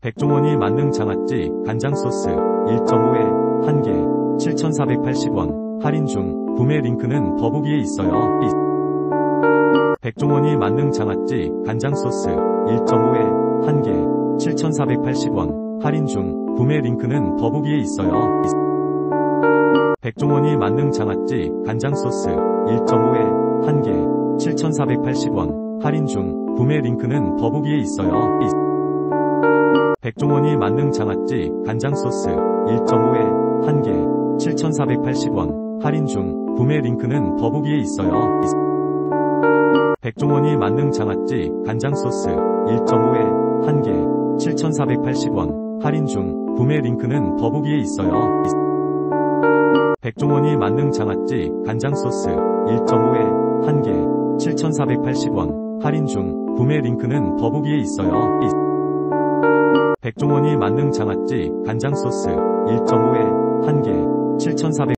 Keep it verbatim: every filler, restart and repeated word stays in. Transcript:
백종원이 만능 장아찌 간장소스 일 점 오에 한 개 칠천사백팔십 원 할인 중. 구매 링크는 더보기에 있어요. 백종원이 만능 장아찌 간장소스 일 점 오에 한 개 칠천사백팔십 원 할인 중. 구매 링크는 더보기에 있어요. 백종원이 만능 장아찌 간장소스 일 점 오에 한 개 칠천사백팔십 원 할인 중. 구매 링크는 더보기에 있어요. 백종원이 만능 장아찌 간장소스 일 점 오에 한 개 칠천사백팔십 원 할인 중. 구매 링크는 더보기에 있어요. 백종원이 만능 장아찌 간장소스 일 점 오에 한 개 칠천사백팔십 원 할인 중. 구매 링크는 더보기에 있어요. 백종원이 만능 장아찌 간장소스 일 점 오에 한 개 칠천사백팔십 원 할인 중. 구매 링크는 더보기에 있어요. 백종원이 만능 장아찌 간장소스 일 점 오에 한 개 칠천사백